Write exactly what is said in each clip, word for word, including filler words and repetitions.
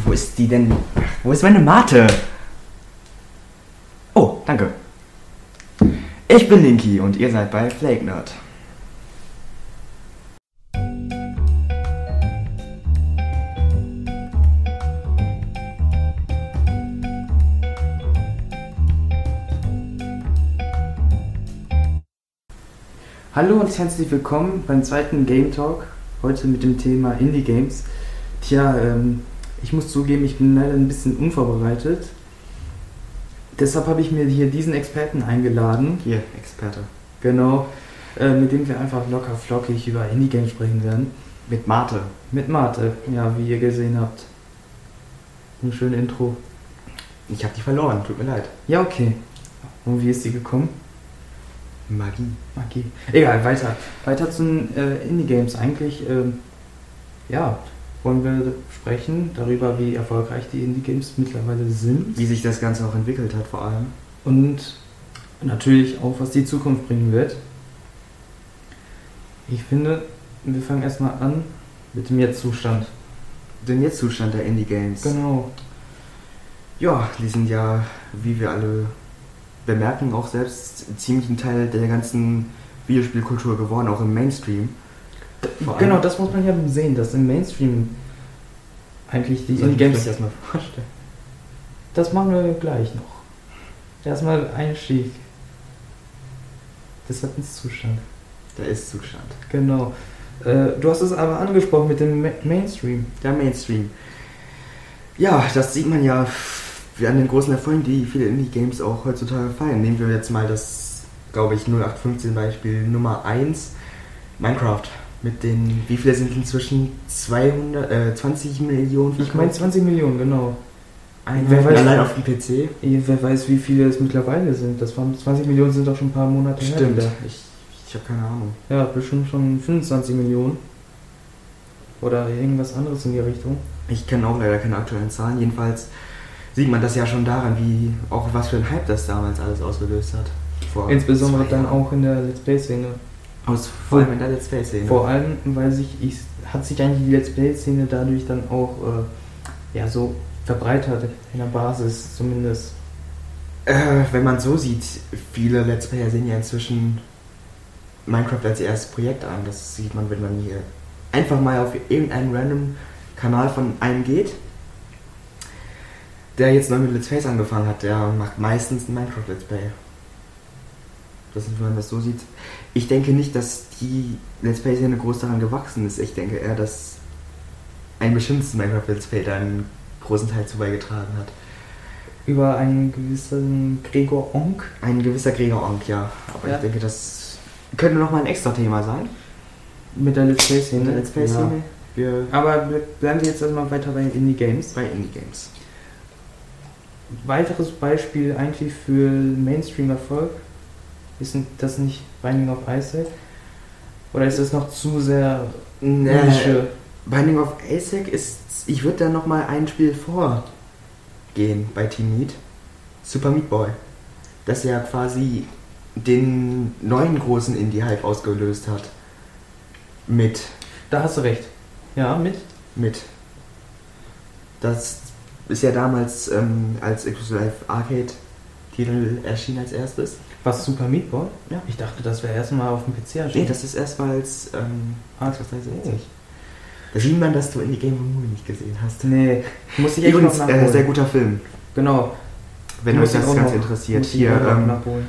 Wo ist die denn? Wo ist meine Mate? Oh, danke. Ich bin Linky und ihr seid bei Flake Nerd. Hallo und herzlich willkommen beim zweiten Game Talk. Heute mit dem Thema Indie Games. Tja, ähm, ich muss zugeben, ich bin leider ein bisschen unvorbereitet. Deshalb habe ich mir hier diesen Experten eingeladen. Hier, Experte. Genau, äh, mit dem wir einfach locker flockig über Indie Games sprechen werden. Mit Mate. Mit Mate, ja, wie ihr gesehen habt. Ein schönes Intro. Ich habe die verloren, tut mir leid. Ja, okay. Und wie ist die gekommen? Magie. Magie. Egal, weiter. Weiter zu den äh, Indie Games. Eigentlich, ähm, ja, wollen wir sprechen darüber, wie erfolgreich die Indie Games mittlerweile sind. Wie sich das Ganze auch entwickelt hat vor allem. Und natürlich auch, was die Zukunft bringen wird. Ich finde, wir fangen erstmal an mit dem Jetzt-Zustand. Den Jetzt-Zustand der Indie Games. Genau. Ja, die sind ja, wie wir alle bemerken, auch selbst ziemlich ein Teil der ganzen Videospielkultur geworden, auch im Mainstream. Vor genau, das muss man ja sehen, dass im Mainstream eigentlich die Indie Games. erstmal vorstellen. Das machen wir gleich noch. Erstmal Einstieg. Das hat einen Zustand. Der Ist-Zustand. Genau. Äh, du hast es aber angesprochen mit dem Ma- Mainstream. Der Mainstream. Ja, das sieht man ja an den großen Erfolgen, die viele Indie-Games auch heutzutage feiern. Nehmen wir jetzt mal das, glaube ich, null acht fünfzehn Beispiel Nummer eins, Minecraft. Mit den, wie viele sind inzwischen? zweihundert, äh, zwanzig Millionen? Ich meine zwanzig Millionen, genau. Wer weiß, allein auf dem P C? Wer weiß, wie viele es mittlerweile sind. Das waren zwanzig Millionen sind doch schon ein paar Monate her. Stimmt, ich, ich habe keine Ahnung. Ja, bestimmt schon fünfundzwanzig Millionen. Oder irgendwas anderes in die Richtung. Ich kenne auch leider keine aktuellen Zahlen. Jedenfalls sieht man das ja schon daran, wie auch was für ein Hype das damals alles ausgelöst hat. Vor Insbesondere dann auch in der Let's Play-Szene. Aus, vor allem in der Let's Play-Szene. Vor allem, weil sich ich, hat sich eigentlich die Let's Play-Szene dadurch dann auch äh, ja, so verbreitert, in der Basis zumindest. Äh, wenn man so sieht, viele Let's Player sehen ja inzwischen Minecraft als ihr erstes Projekt an. Das sieht man, wenn man hier einfach mal auf irgendeinen random Kanal von einem geht, der jetzt neu mit Let's Plays angefangen hat, der macht meistens ein Minecraft Let's Play. Das ist, wenn man das so sieht. Ich denke nicht, dass die Let's Play-Szene groß daran gewachsen ist. Ich denke eher, dass ein bestimmtes Minecraft Let's Play da einen großen Teil zu beigetragen hat. Über einen gewissen Gregor Onk? Ein gewisser Gregor Onk, ja. Aber ja. Ich denke, das könnte nochmal ein extra Thema sein. Mit der Let's Play-Szene? Mit der Let's Play-Szene. Ja. Aber bleiben wir jetzt erstmal weiter bei Indie Games. Bei Indie Games. Weiteres Beispiel eigentlich für Mainstream-Erfolg. Ist das nicht Binding of Isaac? Oder ist das noch zu sehr Nische? Binding of Isaac ist, ich würde da nochmal ein Spiel vorgehen bei Team Meat. Super Meat Boy. Das ja quasi den neuen großen Indie-Hype ausgelöst hat. Mit. Da hast du recht. Ja, mit? Mit. Das ist ja damals ähm, als Exclusive Arcade-Titel erschienen als erstes. Was, Super Meat Boy? Ja. Ich dachte, das wäre erstmal auf dem P C erschienen. Nee, das ist erstmals ähm, ah, zweitausendsechzig. Da sieht man, dass du in die Game of Movie nicht gesehen hast. Nee, muss ich echt Übrigens, noch nachholen. Äh, sehr guter Film. Genau. Wenn euch das Ganze interessiert. Hier, ähm, nachholen.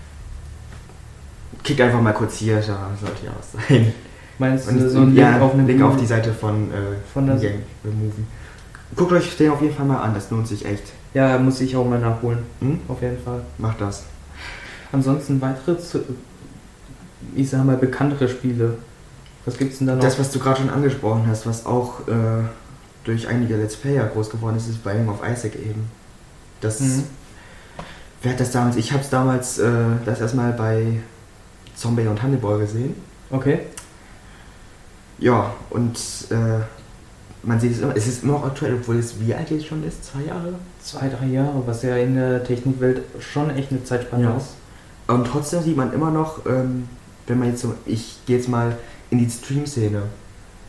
Klickt einfach mal kurz hier, da sollte ja was sein. Meinst du, und, so ein ja, Link auf, eine Link auf die Seite von, äh, von der Game Movie. Guckt euch den auf jeden Fall mal an, das lohnt sich echt. Ja, muss ich auch mal nachholen. Hm? Auf jeden Fall. Macht das. Ansonsten weitere, ich sag mal, bekanntere Spiele. Was gibt's denn da noch? Das, was du gerade schon angesprochen hast, was auch äh, durch einige Let's Player groß geworden ist, ist Binding of Isaac eben. Das. Mhm. Wer hat das damals? Ich hab's damals äh, das erstmal bei Zombie und Hannibal gesehen. Okay. Ja, und äh, man sieht es immer, es ist immer noch aktuell, obwohl es wie alt jetzt schon ist? Zwei Jahre? Zwei, drei Jahre, was ja in der Technikwelt schon echt eine Zeitspanne ja. ist. Und trotzdem sieht man immer noch, ähm, wenn man jetzt so, ich gehe jetzt mal in die Stream-Szene.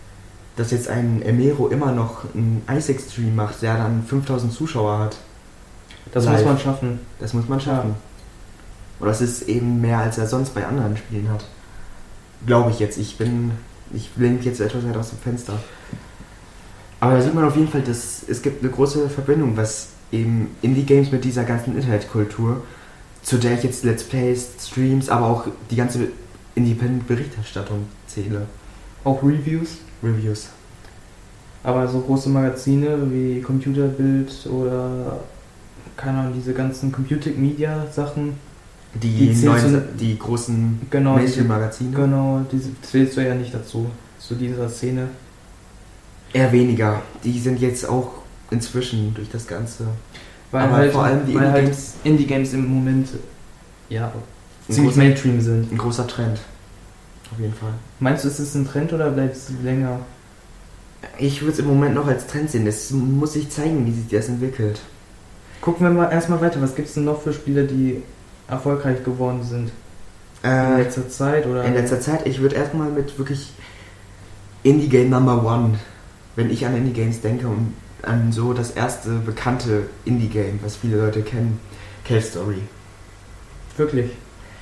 dass jetzt ein Emero immer noch einen Isaac-Stream macht, der dann fünftausend Zuschauer hat. Das Live. muss man schaffen. Das muss man schaffen. Ja. Und das ist eben mehr, als er sonst bei anderen Spielen hat. Glaube ich jetzt. Ich bin, ich blinke jetzt etwas weit aus dem Fenster. Aber da sieht man auf jeden Fall, dass es gibt eine große Verbindung, was eben Indie-Games mit dieser ganzen Internetkultur, zu der ich jetzt Let's Plays, Streams, aber auch die ganze Independent-Berichterstattung zähle. Auch Reviews? Reviews. Aber so große Magazine wie Computerbild oder, keine Ahnung, diese ganzen Computing-Media-Sachen. Die, die, neuen, die großen genau, Mainstream-Magazine. Genau, die zählst du ja nicht dazu, zu dieser Szene. Eher weniger. Die sind jetzt auch inzwischen durch das Ganze. Weil aber halt, vor allem die Indie-Games halt Indie-Games im Moment ja ziemlich Mainstream sind. Ein großer Trend. Auf jeden Fall. Meinst du, ist es ein Trend oder bleibt es länger? Ich würde es im Moment noch als Trend sehen. Es muss sich zeigen, wie sich das entwickelt. Gucken wir mal erstmal weiter. Was gibt es denn noch für Spiele, die erfolgreich geworden sind? Äh, in letzter Zeit? Oder? In letzter Zeit, ich würde erstmal mit wirklich Indie-Game Number One, wenn ich an Indie-Games denke und an so das erste bekannte Indie-Game, was viele Leute kennen, Cave Story. Wirklich?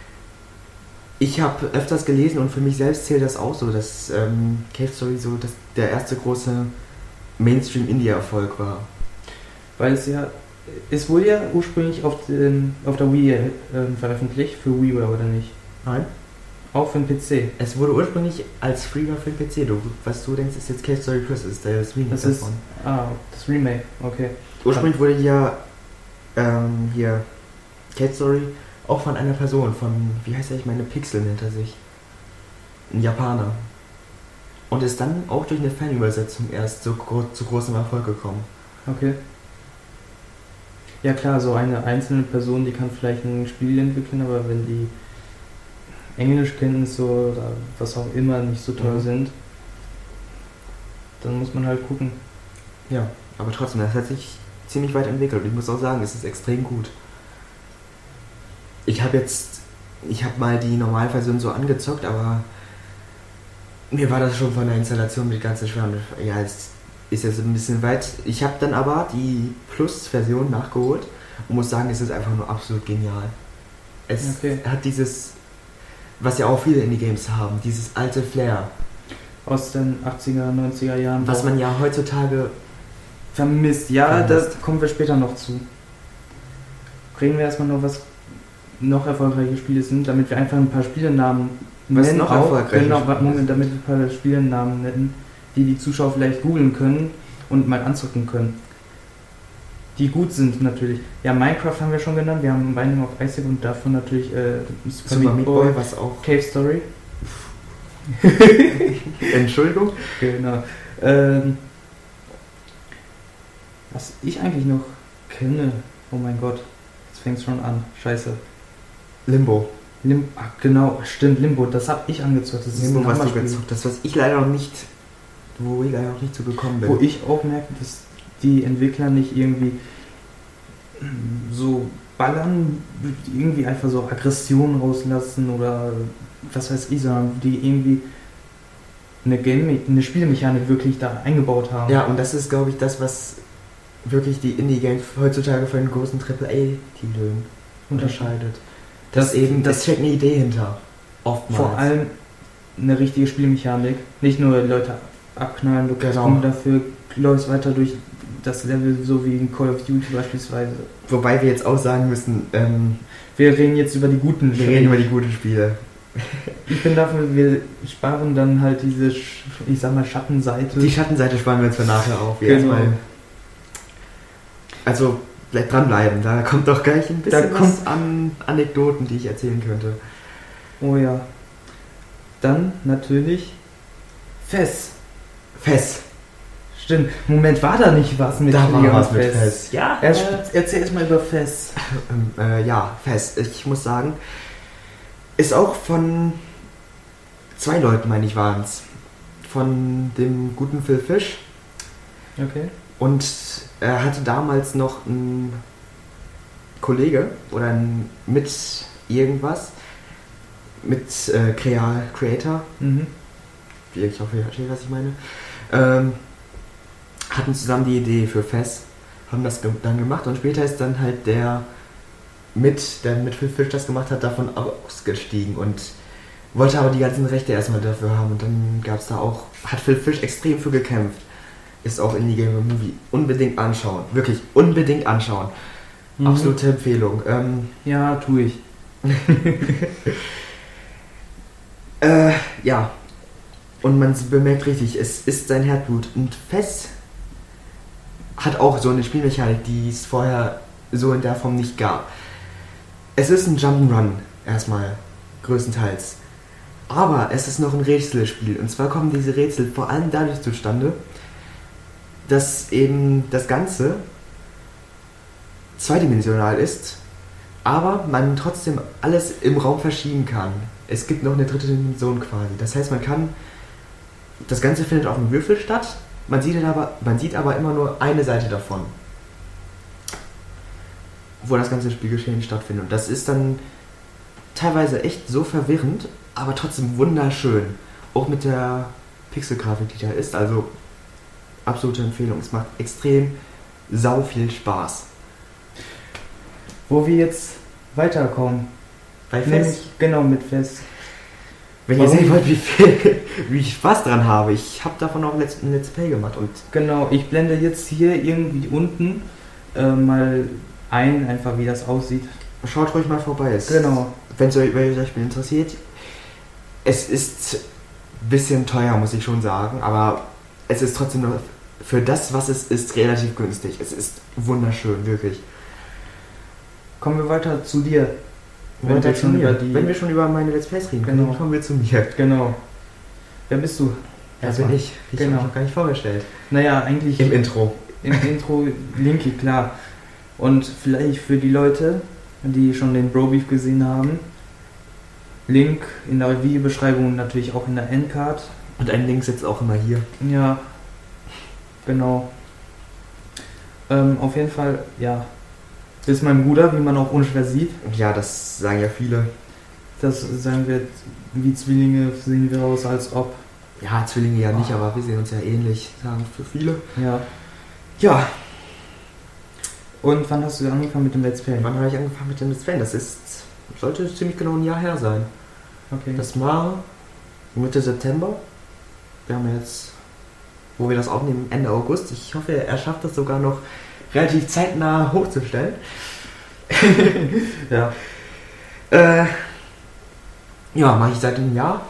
Ich habe öfters gelesen und für mich selbst zählt das auch so, dass ähm, Cave Story so das, der erste große Mainstream-Indie-Erfolg war. Weil es ja, es wurde ja ursprünglich auf, den, auf der Wii äh, veröffentlicht, für WiiWare oder nicht? Nein. Auch für den P C? Es wurde ursprünglich als Freeware für den P C. Du, was du denkst, ist jetzt Cave Story Plus, ist das Remake das davon. Ist, ah, das Remake, okay. Ursprünglich wurde ja ähm, hier Cave Story auch von einer Person, von, wie heißt er, ich meine, Pixel nennt er sich. Ein Japaner. Und ist dann auch durch eine Fanübersetzung erst so gro- zu großem Erfolg gekommen. Okay. Ja klar, so eine einzelne Person, die kann vielleicht ein Spiel entwickeln, aber wenn die Englischkenntnisse oder was auch immer nicht so toll mhm. sind, dann muss man halt gucken. Ja, aber trotzdem, das hat sich ziemlich weit entwickelt. Ich muss auch sagen, es ist extrem gut. Ich habe jetzt, ich habe mal die Normalversion so angezockt, aber mir war das schon von der Installation mit ganz schwer. Ja, es ist jetzt ein bisschen weit. Ich habe dann aber die Plus-Version nachgeholt und muss sagen, es ist einfach nur absolut genial. Es okay. hat dieses, was ja auch viele Indie-Games haben, dieses alte Flair. Aus den achtziger, neunziger Jahren. Was man ja heutzutage vermisst. Ja, da kommen wir später noch zu. Reden wir erstmal noch, was noch erfolgreiche Spiele sind, damit wir einfach ein paar Spielenamen was nennen. Noch auch, erfolgreich genau, Moment, damit wir ein paar Spielenamen nennen, die die Zuschauer vielleicht googeln können und mal anzocken können. Die gut sind natürlich. Ja, Minecraft haben wir schon genannt, wir haben Binding of Isaac und davon natürlich äh, Super, Super Meat Boy, was auch. Cave Story. Entschuldigung. Genau. Ähm, was ich eigentlich noch kenne, oh mein Gott, jetzt fängt es schon an, scheiße. Limbo. Lim Ach, genau, stimmt, Limbo, das habe ich angezockt. Das Limbo, ist was du gezockt, das was ich leider noch nicht, wo ich leider noch nicht zu bekommen bin. Wo ich auch merke, dass die Entwickler nicht irgendwie so ballern, irgendwie einfach so Aggressionen rauslassen oder was weiß ich, sondern die irgendwie eine, Game eine Spielmechanik wirklich da eingebaut haben. Ja, und das ist, glaube ich, das, was wirklich die Indie-Games heutzutage von den großen Triple A-Titeln unterscheidet. Das, das eben, das steckt eine Idee hinter. Oftmals. Vor allem eine richtige Spielmechanik. Nicht nur Leute abknallen, du genau. dafür läufst weiter durch das Level, so wie in Call of Duty beispielsweise. Wobei wir jetzt auch sagen müssen, ähm, wir reden jetzt über die guten Spiele. Wir reden über die guten Spiele. Ich bin dafür, wir sparen dann halt diese, ich sag mal, Schattenseite. Die Schattenseite sparen wir uns für nachher auf. Genau. Erstmal. Also, vielleicht dranbleiben, da kommt doch gleich ein bisschen da was an Anekdoten, die ich erzählen könnte. Oh ja. Dann natürlich Fez. Fez. Stimmt. Moment, war da nicht was mit Da war was Fez? mit Fez. Ja. Er, erzähl erst mal über Fez. Ähm, äh, ja, Fez. Ich muss sagen, ist auch von zwei Leuten, meine ich, waren es. Von dem guten Phil Fish. Okay. Und er hatte damals noch einen Kollege oder ein mit irgendwas, mit äh, Creator. Mhm. Ich hoffe, ihr versteht, was ich meine. ähm, hatten zusammen die Idee für Fez, haben das ge- dann gemacht und später ist dann halt der mit, der mit Phil Fish das gemacht hat, davon ausgestiegen und wollte aber die ganzen Rechte erstmal dafür haben und dann gab es da auch, hat Phil Fish extrem für gekämpft. Ist auch Indie Gamer Movie. Unbedingt anschauen. Wirklich, unbedingt anschauen. Mhm. Absolute Empfehlung. Ähm, ja, tue ich. äh, ja. Und man bemerkt richtig, es ist sein Herzblut. Und Fez hat auch so eine Spielmechanik, die es vorher so in der Form nicht gab. Es ist ein Jump'n'Run, erstmal, größtenteils. Aber es ist noch ein Rätselspiel. Und zwar kommen diese Rätsel vor allem dadurch zustande, dass eben das Ganze zweidimensional ist, aber man trotzdem alles im Raum verschieben kann. Es gibt noch eine dritte Dimension quasi. Das heißt, man kann, das Ganze findet auf einem Würfel statt, man sieht aber, man sieht aber immer nur eine Seite davon, wo das ganze Spielgeschehen stattfindet. Und das ist dann teilweise echt so verwirrend, aber trotzdem wunderschön. Auch mit der Pixelgrafik, die da ist. Also absolute Empfehlung. Es macht extrem sau viel Spaß. Wo wir jetzt weiterkommen. Bei Fez? Nämlich, genau, mit Fez. Wenn ihr sehen wollt, wie viel, wie ich Spaß dran habe. Ich habe davon auch ein Let's Play gemacht. Und genau, ich blende jetzt hier irgendwie unten äh, mal ein, einfach wie das aussieht. Schaut ruhig mal vorbei. Es, genau. Wenn es euch, wenn euch das Spiel interessiert. Es ist ein bisschen teuer, muss ich schon sagen. Aber es ist trotzdem noch für das, was es ist, relativ günstig. Es ist wunderschön, wirklich. Kommen wir weiter zu dir. Wenn wir, schon über die, wenn wir schon über meine Let's Plays reden, genau. Dann kommen wir zu mir. Genau. Wer bist du? Wer bin ich? Ich genau. habe mich noch gar nicht vorgestellt. Naja, eigentlich... Im Intro. Im Intro Linky, klar. Und vielleicht für die Leute, die schon den Brobeef gesehen haben, Link in der Videobeschreibung und natürlich auch in der Endcard. Und ein Link sitzt auch immer hier. Ja, genau. Ähm, auf jeden Fall, ja, ist mein Bruder, wie man auch unschwer sieht. Ja, das sagen ja viele. Das sagen wir, wie Zwillinge sehen wir aus, als ob. Ja, Zwillinge ja nicht, oh. aber wir sehen uns ja ähnlich, sagen für viele. Ja. Ja. Und wann hast du angefangen mit dem Let's Play? Wann habe ich angefangen mit dem Let's Play? Das ist, sollte ziemlich genau ein Jahr her sein. Okay. Das war Mitte September. Wir haben jetzt, wo wir das aufnehmen, Ende August. Ich hoffe, er schafft es sogar noch relativ zeitnah hochzustellen. ja. Äh, ja, mache ich seit einem Jahr.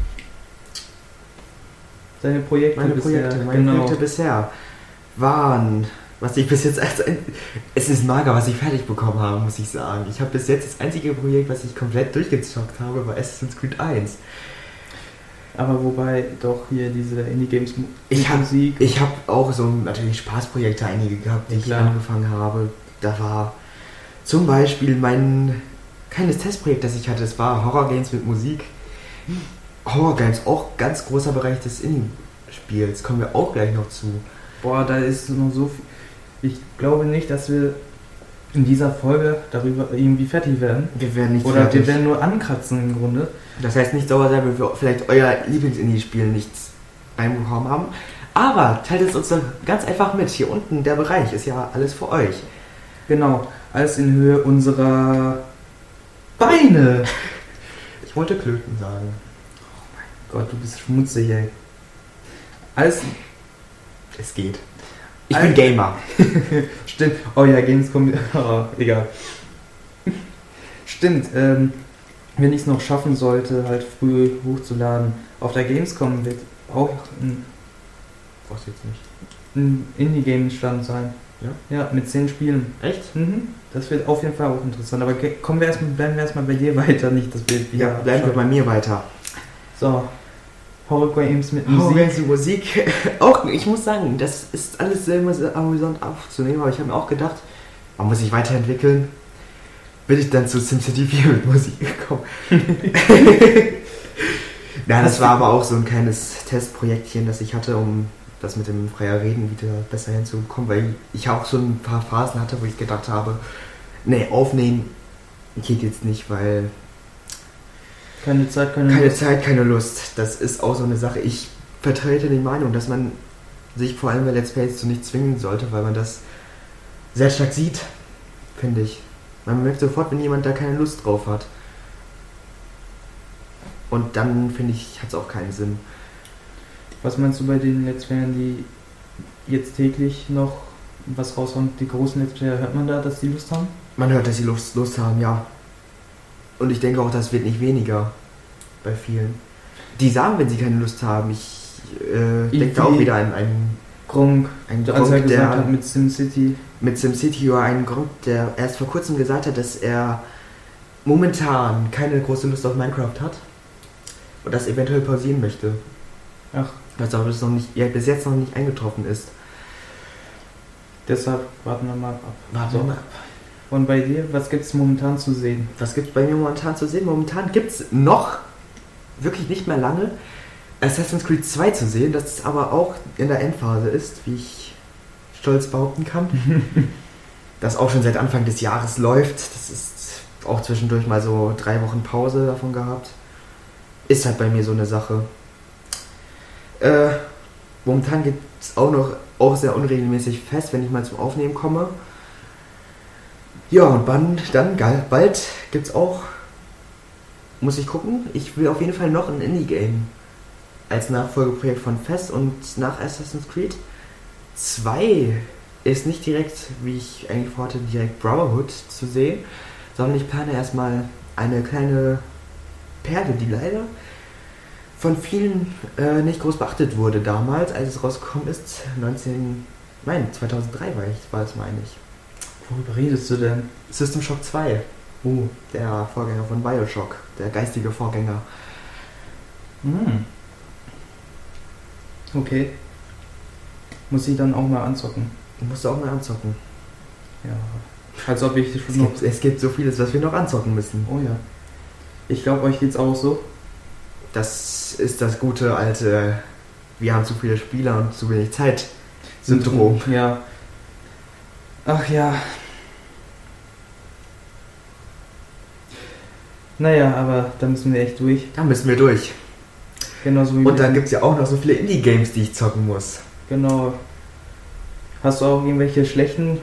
Deine Projekte meine bisher. Projekte, meine genau. Projekte bisher waren, was ich bis jetzt als ein, es ist mager, was ich fertig bekommen habe, muss ich sagen. Ich habe bis jetzt das einzige Projekt, was ich komplett durchgezockt habe, war Assassin's Creed eins. Aber wobei doch hier diese Indie-Games ich habe ich habe auch so natürlich Spaßprojekte einige gehabt, die ja, ich angefangen habe. Da war zum Beispiel mein kleines Testprojekt, das ich hatte, das war Horror-Games mit Musik. Horror-Games, auch ganz großer Bereich des Indie-Spiels, kommen wir auch gleich noch zu. Boah, da ist noch so viel. Ich glaube nicht, dass wir in dieser Folge darüber irgendwie fertig werden. Wir werden nicht Oder fertig. wir werden nur ankratzen im Grunde. Das heißt nicht sauer sein, wenn wir vielleicht euer Lieblings-Indie-Spiel nichts reinbekommen haben. Aber teilt es uns doch ganz einfach mit. Hier unten, der Bereich, ist ja alles für euch. Genau, alles in Höhe unserer Beine. Ich wollte Klöten sagen. Oh mein Gott, du bist schmutzig, ey. Alles... Es geht. Ich All bin Gamer. Stimmt. Oh ja, Gamescom... Oh, egal. Stimmt, ähm... wenn ich es noch schaffen sollte, halt früh hochzuladen. Auf der Gamescom wird auch ein, was jetzt nicht? ein Indie-Game-Stand sein. Ja? Ja, mit zehn Spielen. Echt? Mhm. Das wird auf jeden Fall auch interessant. Aber kommen wir erstmal, bleiben wir erstmal bei dir weiter, nicht dass wir Ja, bleiben wir bei mir weiter. So. Horror Games mit Musik. Horror Games mit Musik. Auch, ich muss sagen, das ist alles sehr amüsant aufzunehmen, aber ich habe mir auch gedacht, man muss sich weiterentwickeln. Bin ich dann zu SimCity vier mit Musik gekommen. Ja, das war aber auch so ein kleines Testprojektchen, das ich hatte, um das mit dem freier Reden wieder besser hinzubekommen, weil ich auch so ein paar Phasen hatte, wo ich gedacht habe, nee, aufnehmen geht jetzt nicht, weil keine Zeit, keine, keine Lust. Zeit, keine Lust. Das ist auch so eine Sache. Ich vertrete die Meinung, dass man sich vor allem bei Let's Plays zu nicht zwingen sollte, weil man das sehr stark sieht, finde ich. Man merkt sofort, wenn jemand da keine Lust drauf hat. Und dann, finde ich, hat es auch keinen Sinn. Was meinst du bei den Let's Playern, die jetzt täglich noch was raushauen? Die großen Let's Player, hört man da, dass die Lust haben? Man hört, dass sie Lust, Lust haben, ja. Und ich denke auch, das wird nicht weniger bei vielen. Die sagen, wenn sie keine Lust haben. Ich äh, denke auch wieder an einen Gronk, einen der, Gronk, als er gesagt der hat mit SimCity. mit SimCity oder einen Gronk, der erst vor kurzem gesagt hat, dass er momentan keine große Lust auf Minecraft hat und das eventuell pausieren möchte. Ach. Was aber bis, noch nicht, ja, bis jetzt noch nicht eingetroffen ist. Deshalb warten wir mal ab. Warten so. wir mal ab. Und bei dir, was gibt es momentan zu sehen? Was gibt es bei mir momentan zu sehen? Momentan gibt es noch, wirklich nicht mehr lange, Assassin's Creed zwei zu sehen, das aber auch in der Endphase ist, wie ich stolz behaupten kann. Das auch schon seit Anfang des Jahres läuft. Das ist auch zwischendurch mal so drei Wochen Pause davon gehabt. Ist halt bei mir so eine Sache. Äh, momentan gibt es auch noch auch sehr unregelmäßig fest, wenn ich mal zum Aufnehmen komme. Ja, und dann, dann geil, bald gibt es auch, muss ich gucken, ich will auf jeden Fall noch ein Indie-Game als Nachfolgeprojekt von F E S und nach Assassin's Creed zwei ist nicht direkt, wie ich eigentlich vorhatte, direkt Brotherhood zu sehen, sondern ich plane erstmal eine kleine Perle, die leider von vielen äh, nicht groß beachtet wurde damals, als es rausgekommen ist, neunzehn, nein, zweitausenddrei war ich, war es, meine ich. Worüber redest du denn? System Shock zwei. Oh. Der Vorgänger von Bioshock. Der geistige Vorgänger. Hm. Okay. Muss ich dann auch mal anzocken? Musst du auch mal anzocken. Ja. Als ob ich Es schon noch... gibt, es gibt so vieles, was wir noch anzocken müssen. Oh ja. Ich glaube, euch geht's auch so. Das ist das gute alte, wir haben zu viele Spieler und zu wenig Zeit Syndrom. Ja. Ach ja. Naja, aber da müssen wir echt durch. Da müssen wir durch. Genauso wie Und dann wir- gibt es ja auch noch so viele Indie-Games, die ich zocken muss. Genau. Hast du auch irgendwelche schlechten?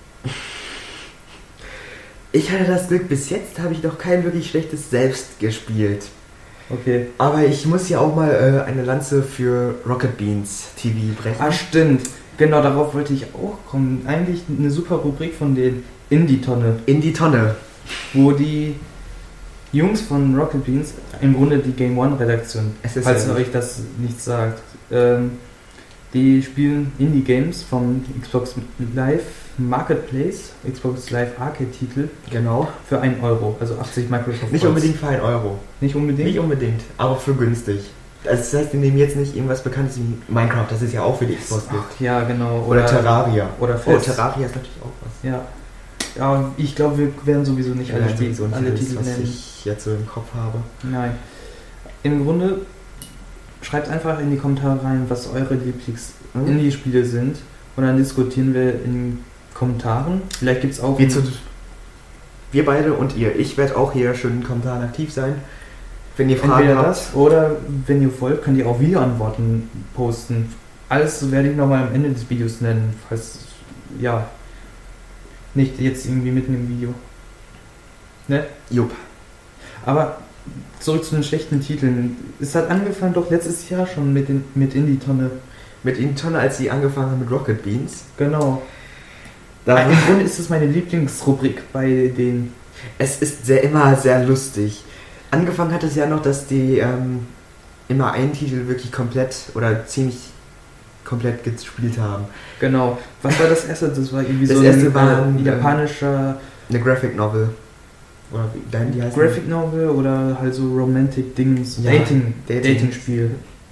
Ich hatte das Glück, bis jetzt habe ich noch kein wirklich schlechtes selbst gespielt. Okay. Aber ich muss ja auch mal äh, eine Lanze für Rocket Beans T V brechen. Ah, stimmt. Genau, darauf wollte ich auch kommen. Eigentlich eine super Rubrik von den Indie-Tonne, In die Tonne. wo die Jungs von Rocket Beans, im Grunde die Game One-Redaktion, Es ist falls ja- euch das nichts sagt, ähm, die spielen Indie-Games vom Xbox Live Marketplace, Xbox Live Arcade-Titel Genau. für einen Euro, also achtzig Microsoft Nicht Points. unbedingt für einen Euro. Nicht unbedingt? Nicht unbedingt, aber für günstig. Das heißt, wir nehmen jetzt nicht irgendwas Bekanntes wie Minecraft, das ist ja auch für die Xbox gibt. Ach, ja, genau. Oder Terraria. Oder Oh, Fest. Terraria ist natürlich auch was. Ja. Ja, ich glaube, wir werden sowieso nicht alle, Ja, Titel, sowieso nicht alle alles, Titel was nennen. ich jetzt so im Kopf habe. Nein. Im Grunde, schreibt einfach in die Kommentare rein, was eure Lieblings-Indie-Spiele sind. Und dann diskutieren wir in den Kommentaren. Vielleicht gibt es auch... Wir, zu, wir beide und ihr. Ich werde auch hier schön in den Kommentaren aktiv sein. Wenn ihr Fragen entweder habt. das oder, wenn ihr wollt, könnt ihr auch Videoantworten posten. Alles werde ich nochmal am Ende des Videos nennen. Falls, ja, nicht jetzt irgendwie mitten im Video. Ne? Jupp. Aber zurück zu den schlechten Titeln. Es hat angefangen doch letztes Jahr schon mit, den, mit Indie-Tonne. Mit Ihnen Tonne, als sie angefangen haben mit Rocket Beans. Genau. Da Im Grunde ist es meine Lieblingsrubrik bei den... Es ist sehr, immer sehr lustig. Angefangen hat es ja noch, dass die ähm, immer einen Titel wirklich komplett oder ziemlich komplett gespielt haben. Genau. Was war das erste? Das war irgendwie Das so erste ein, war äh, ein, japanischer Eine Graphic Novel. Oder wie nein, die heißt Graphic Novel oder halt so Romantic Dings. Ja, Dating. Dating. Dating-Spiel.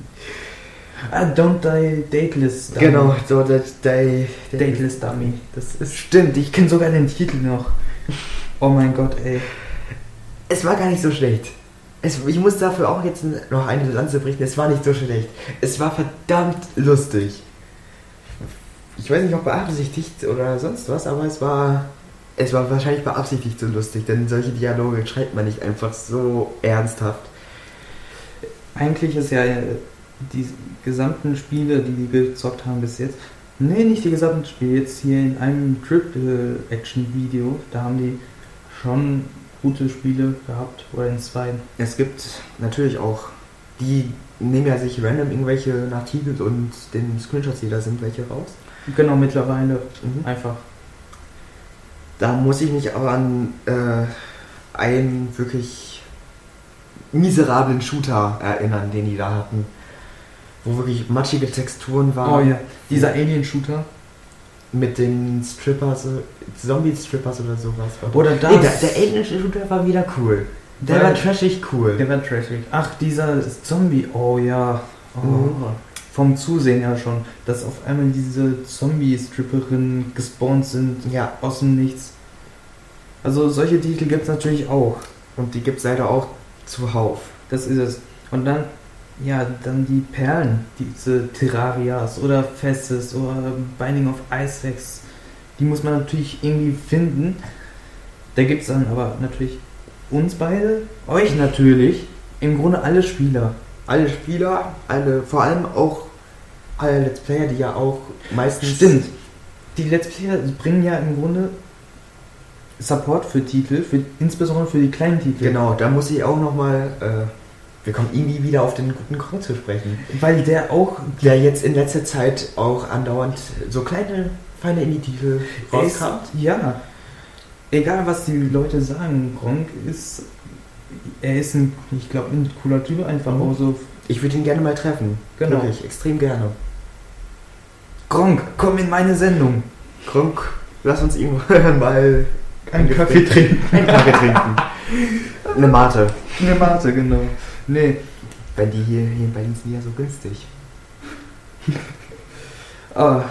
Ah, Don't Die Dateless Dummy. Genau, so das Day. Dateless Dummy. Das ist. Stimmt, ich kenne sogar den Titel noch. Oh mein Gott, ey. Es war gar nicht so schlecht. Es, ich muss dafür auch jetzt noch eine Lanze brechen. Es war nicht so schlecht. Es war verdammt lustig. Ich weiß nicht, ob beabsichtigt oder sonst was, aber es war. Es war wahrscheinlich beabsichtigt so lustig, denn solche Dialoge schreibt man nicht einfach so ernsthaft. Eigentlich ist ja die gesamten Spiele, die die gezockt haben bis jetzt, nee, nicht die gesamten Spiele, jetzt hier in einem Triple-Action-Video, da haben die schon gute Spiele gehabt, oder in zwei. Es gibt natürlich auch, die nehmen ja sich random irgendwelche nach Titeln und den Screenshots, die da sind, welche raus. Genau, mittlerweile Mhm. einfach. Da muss ich mich aber an äh, einen wirklich miserablen Shooter erinnern, den die da hatten. Wo wirklich matschige Texturen waren. Oh ja, dieser Alien-Shooter. Mit den Strippers, Zombie-Strippers oder sowas. Oder das. Nee, der, der Alien-Shooter war wieder cool. Der Weil- war trashig cool. Der war trashig. Ach, dieser Zombie, oh ja. Oh. Mhm. Vom Zusehen ja schon, dass auf einmal diese Zombie-Stripperinnen gespawnt sind, Ja, aus dem Nichts. Also solche Titel gibt es natürlich auch. und die gibt es leider auch zuhauf. Das ist es. Und dann, ja, dann die Perlen, diese Terrarias oder Festes oder Binding of Isaacs, die muss man natürlich irgendwie finden. Da gibt es dann aber natürlich uns beide, euch natürlich, im Grunde alle Spieler. Alle Spieler, alle, vor allem auch alle Let's Player, die ja auch meistens... Stimmt. Die Let's Player bringen ja im Grunde Support für Titel, für, insbesondere für die kleinen Titel. Genau, da muss ich auch nochmal... Äh, wir kommen irgendwie wieder auf den guten Kreuz zu sprechen. Weil der auch, Der jetzt in letzter Zeit auch andauernd so kleine, feine Indie-Titel er ist, rauskramt. ja, egal was die Leute sagen, Gronk ist, er ist ein, ich glaube, ein cooler Typ, einfach Mhm. auch so. Ich würde ihn gerne mal treffen. Genau. Wirklich, extrem gerne. Gronk, komm in meine Sendung. Gronk, lass uns irgendwo mal Einen Kaffee trinken. einen Kaffee trinken. Eine Mate. Eine Mate, genau. Nee, Wenn die hier, hier in Berlin sind, ja so günstig. ah.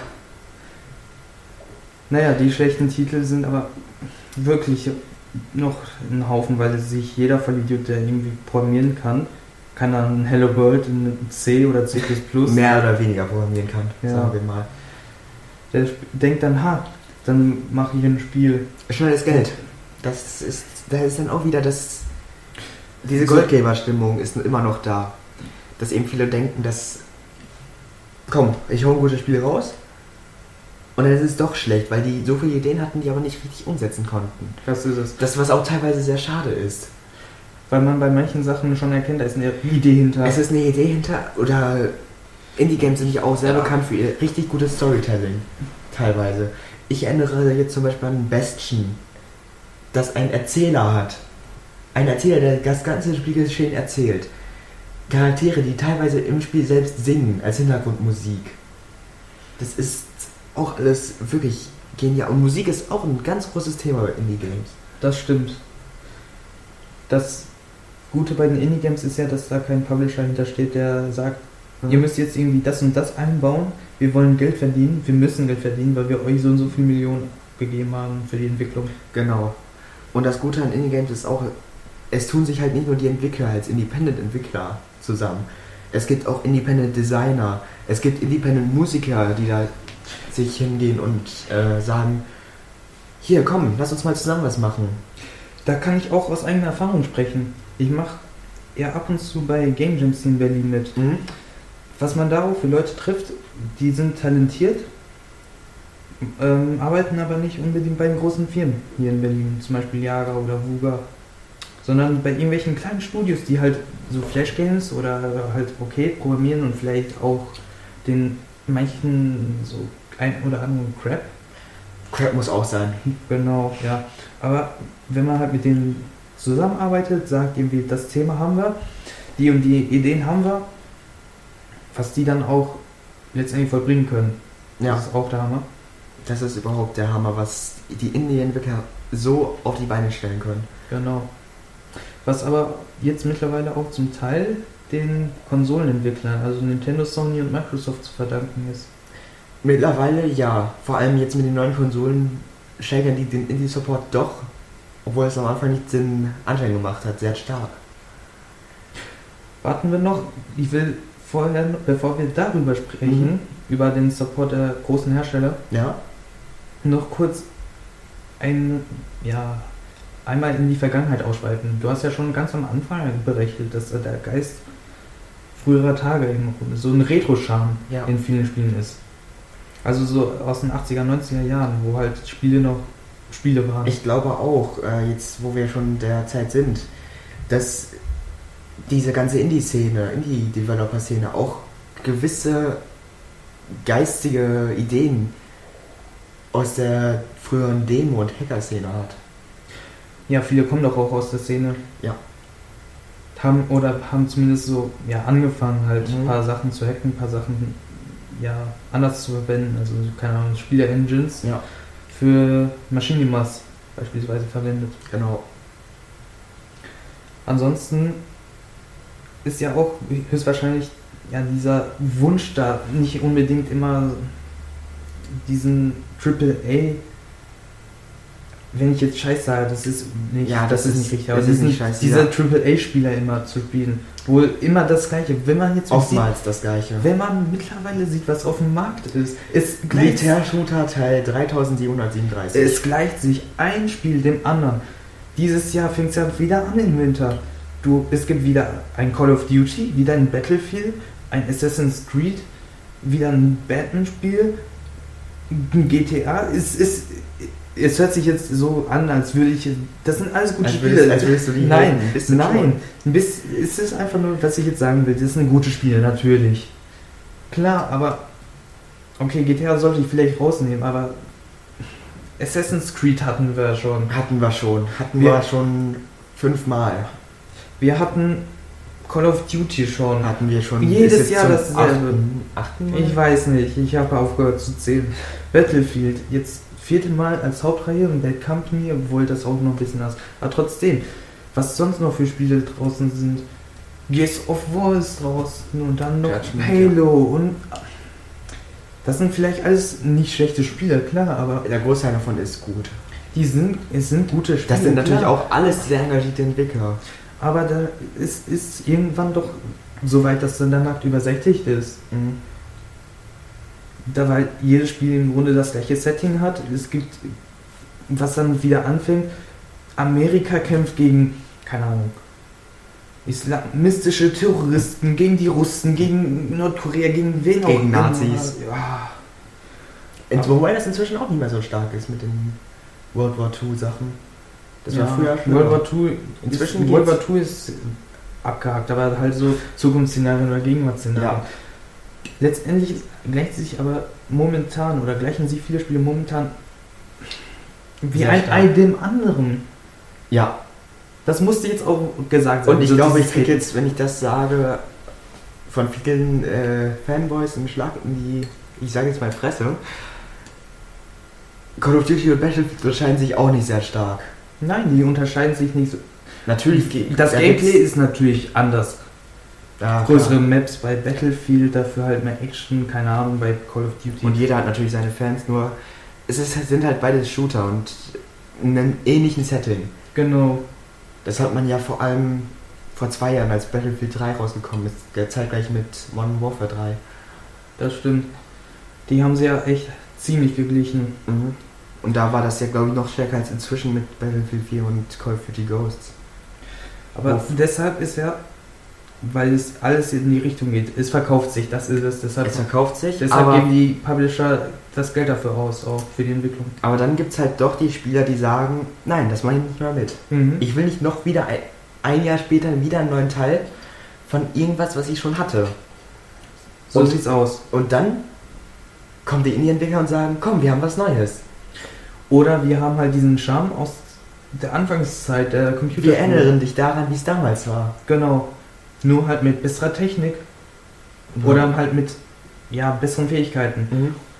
Naja, die schlechten Titel sind aber wirklich noch ein Haufen, weil sich jeder Vollidiot, der irgendwie programmieren kann, kann dann Hello World in C oder C plus plus. Mehr oder weniger programmieren kann, Ja. sagen wir mal. Der sp- denkt dann, ha, dann mache ich ein Spiel. Schnelles Geld. Das ist, da ist dann auch wieder das, diese So- Goldgeber-Stimmung ist immer noch da. Dass eben viele denken, dass, komm, ich hole ein gutes Spiel raus und dann ist es doch schlecht, weil die so viele Ideen hatten, die aber nicht richtig umsetzen konnten. Das ist es. Das, was auch teilweise sehr schade ist. Weil man bei manchen Sachen schon erkennt, da ist eine Idee hinter. Es ist eine Idee hinter, oder Indie-Games sind ja auch sehr Ja. bekannt für ihr richtig gutes Storytelling, teilweise. Ich erinnere jetzt zum Beispiel an Bastion, das ein Erzähler hat. Ein Erzähler, der das ganze Spielgeschehen erzählt. Charaktere, die teilweise im Spiel selbst singen, als Hintergrundmusik. Das ist auch alles wirklich genial. Und Musik ist auch ein ganz großes Thema bei Indie-Games. Das stimmt. Das Gute bei den Indie-Games ist ja, dass da kein Publisher hintersteht, der sagt, ihr müsst jetzt irgendwie das und das einbauen, wir wollen Geld verdienen, wir müssen Geld verdienen, weil wir euch so und so viel Millionen gegeben haben für die Entwicklung. Genau. Und das Gute an Indie-Games ist auch, es tun sich halt nicht nur die Entwickler als Independent-Entwickler zusammen. Es gibt auch Independent-Designer, es gibt Independent-Musiker, die da sich hingehen und äh, sagen, hier, komm, lass uns mal zusammen was machen. Da kann ich auch aus eigener Erfahrung sprechen. Ich mache ja ab und zu bei Game Jams in Berlin mit. Mhm. Was man da auch für Leute trifft, die sind talentiert, ähm, arbeiten aber nicht unbedingt bei den großen Firmen hier in Berlin, zum Beispiel Jager oder Wuga, sondern bei irgendwelchen kleinen Studios, die halt so Flash-Games oder halt okay programmieren und vielleicht auch den manchen so ein oder anderen Crap. Crap muss auch sein. Genau, ja. Aber wenn man halt mit denen zusammenarbeitet, sagt irgendwie, das Thema haben wir, die und die Ideen haben wir, was die dann auch letztendlich vollbringen können. Ja, Das ist auch der Hammer. das ist überhaupt der Hammer, was die Indie-Entwickler so auf die Beine stellen können. Genau. Was aber jetzt mittlerweile auch zum Teil den Konsolenentwicklern, also Nintendo, Sony und Microsoft zu verdanken ist. Mittlerweile ja, vor allem jetzt mit den neuen Konsolen steigern die den Indie-Support doch, obwohl es am Anfang nicht den Anschein gemacht hat, sehr stark. Warten wir noch, ich will vorher, bevor wir darüber sprechen, Mhm. über den Support der großen Hersteller, Ja? noch kurz ein, ja, einmal in die Vergangenheit ausschweifen. Du hast ja schon ganz am Anfang berechnet, dass der Geist früherer Tage eben so ein Retro-Charme Ja. in vielen Spielen ist. Also so aus den achtziger, neunziger Jahren, wo halt Spiele noch Spiele waren. Ich glaube auch, äh, jetzt wo wir schon der Zeit sind, dass diese ganze Indie-Szene, Indie-Developer-Szene auch gewisse geistige Ideen aus der früheren Demo- und Hacker-Szene hat. Ja, viele kommen doch auch aus der Szene. Ja. Haben oder haben zumindest so ja, angefangen, halt Mhm. ein paar Sachen zu hacken, ein paar Sachen ja, anders zu verwenden. Also, keine Ahnung, Spieler-Engines Ja, für Maschinenmas beispielsweise verwendet. genau. Ansonsten ist ja auch höchstwahrscheinlich ja, dieser Wunsch da, nicht unbedingt immer diesen Triple A. Wenn ich jetzt Scheiß sage, das ist nicht, Ja, das, das ist ist- nicht richtig, das aber ist diesen, nicht scheiße, diese ja. Triple A-Spieler immer zu spielen, wo immer das Gleiche, wenn man jetzt so sieht, Oftmals das Gleiche. wenn man mittlerweile sieht, was auf dem Markt ist, es gleicht, Militär-Shooter Teil dreitausendsiebenhundertsiebenunddreißig. es gleicht sich ein Spiel dem anderen. Dieses Jahr fängt es ja wieder an im Winter. Du, es gibt wieder ein Call of Duty, wieder ein Battlefield, ein Assassin's Creed, wieder ein Batman-Spiel, ein G T A. Es, es, es hört sich jetzt so an, als würde ich. Das sind alles gute Als Spiele. würdest- als würdest du die nein, haten. Ein bisschen nein. Ein bisschen, es ist einfach nur, was ich jetzt sagen will. Das sind gute Spiele, natürlich. Klar, aber. Okay, G T A sollte ich vielleicht rausnehmen, aber. Assassin's Creed hatten wir schon. Hatten wir schon. Hatten Wir- wir schon fünfmal. Wir hatten Call of Duty schon. Hatten wir schon. Jedes ist jetzt Jahr zum dasselbe. achten- achten Mal? Ich weiß nicht, ich habe aufgehört zu zählen. Battlefield, jetzt vierte Mal als Hauptreihe und Bad Company, obwohl das auch noch ein bisschen ist. Aber trotzdem, was sonst noch für Spiele draußen sind. Gears of War ist draußen und dann noch Judgment, Halo und. Das sind vielleicht alles nicht schlechte Spiele, klar, aber Der Großteil davon ist gut. die sind, es sind gute Spiele. Das sind natürlich klar. auch alles sehr engagierte Entwickler. Aber da ist, ist irgendwann doch so weit, dass dann der Markt übersättigt ist. Mhm. Da weil jedes Spiel im Grunde das gleiche Setting hat. Es gibt, was dann wieder anfängt, Amerika kämpft gegen, keine Ahnung, islamistische Terroristen, gegen die Russen, gegen Nordkorea, gegen wen auch Gegen immer. Nazis. Ja. Und wobei das inzwischen auch nicht mehr so stark ist mit den World War Two Sachen. Das war Ja, früher schon. World War Two, Inzwischen ist, World geht's. War Two ist abgehakt, aber halt so Zukunftsszenarien oder Gegenwartsszenarien. Ja. Letztendlich gleicht sich aber momentan oder gleichen sich viele Spiele momentan wie Sehr ein stark. Ei dem anderen. Ja. Das musste jetzt auch gesagt sein. Und ich So glaube, ich dieses- kriege jetzt, wenn ich das sage, von vielen äh, Fanboys einen Schlag in die, ich sage jetzt mal Fresse. Call of Duty und Battlefield unterscheiden sich auch nicht sehr stark. Nein, die unterscheiden sich nicht so. Natürlich geht Das da Gameplay gibt's- ist natürlich anders. ja, Größere klar. Maps bei Battlefield, dafür halt mehr Action, keine Ahnung, bei Call of Duty. Und jeder hat natürlich seine Fans, nur es ist, sind halt beide Shooter und in einem ähnlichen Setting. Genau. Das hat man ja vor allem vor zwei Jahren, als Battlefield drei rausgekommen ist, der zeitgleich mit Modern Warfare drei. Das stimmt. Die haben sie ja echt ziemlich geglichen. Mhm. Und da war das ja, glaube ich, noch stärker als inzwischen mit Battlefield vier und Call of Duty Ghosts. Aber Uff. deshalb ist ja, weil es alles in die Richtung geht, es verkauft sich, das ist es. Deshalb, Es verkauft sich, deshalb aber, geben die Publisher das Geld dafür aus, auch für die Entwicklung. aber dann gibt es halt doch die Spieler, die sagen, nein, das mache ich nicht mehr mit. Mhm. Ich will nicht noch wieder ein, ein Jahr später wieder einen neuen Teil von irgendwas, was ich schon hatte. So und, sieht's aus. und dann kommen die Indie-Entwickler und sagen, komm, wir haben was Neues. Oder wir haben halt diesen Charme aus der Anfangszeit der Computer. Wir erinnern dich daran, wie es damals war. Genau. Nur halt mit besserer Technik. Oder halt mit ja, besseren Fähigkeiten. Mhm.